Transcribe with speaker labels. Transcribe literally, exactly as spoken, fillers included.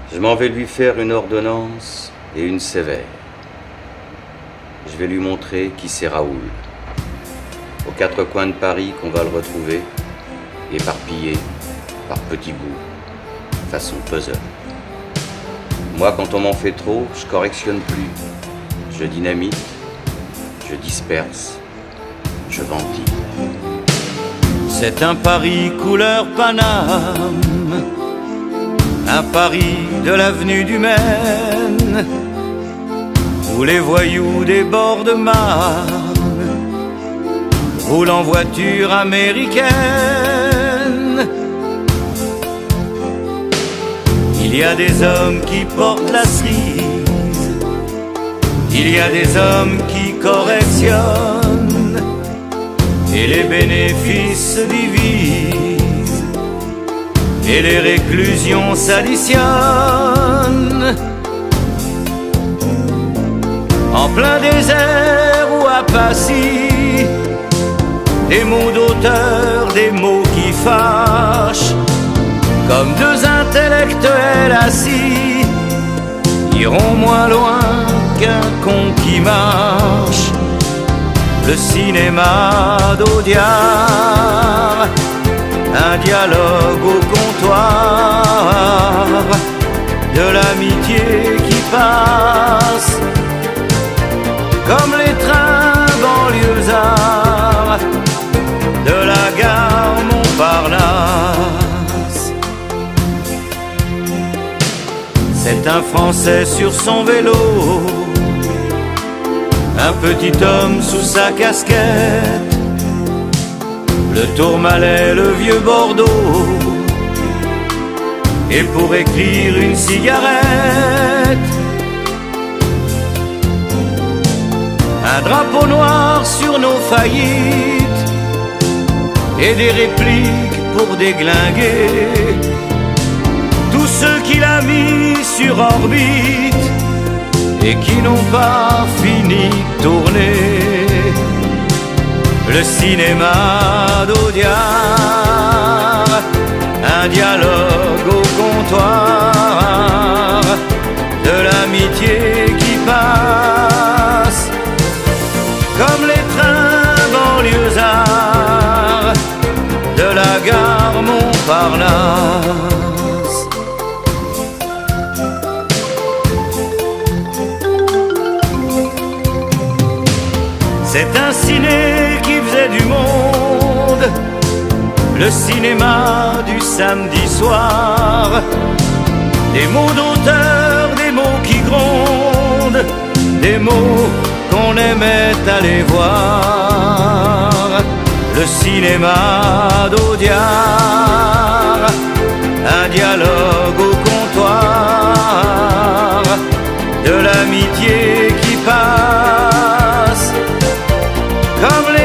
Speaker 1: Je m'en vais lui faire une ordonnance et une sévère. Je vais lui montrer qui c'est Raoul. Aux quatre coins de Paris qu'on va le retrouver, éparpillé par petits bouts, façon puzzle. Moi, quand on m'en fait trop, je correctionne plus. Je dynamite, je disperse, je ventile. C'est un Paris couleur Paname, un Paris de l'avenue du Maine, où les voyous des bords de Marne roulent en voiture américaine. Il y a des hommes qui portent la cerise, il y a des hommes qui correctionnent, et les bénéfices se divisent, et les réclusions s'additionnent. En plein désert ou à Passy, des mots d'auteur, des mots qui fâchent, comme deux intellectuels assis, iront moins loin qu'un con qui marche. Le cinéma d'Audiard, un dialogue au comptoir, de l'amitié qui passe, comme les trains banlieusards de la gare Montparnasse. C'est un Français sur son vélo, un petit homme sous sa casquette, le Tourmalet, le vieux Bordeaux, et pour écrire une cigarette, un drapeau noir sur nos faillites, et des répliques pour déglinguer tous ceux qu'il a mis sur orbite et qui n'ont pas fini de tourner. Le cinéma d'Audiard, un dialogue au comptoir, de l'amitié qui passe, comme les trains banlieusards de la gare Montparnasse. C'est un ciné qui faisait du monde, le cinéma du samedi soir. Des mots d'auteur, des mots qui grondent, des mots qu'on aimait aller voir. Le cinéma d'Audiard, un dialogue au comptoir, de l'amitié qui passe, comme les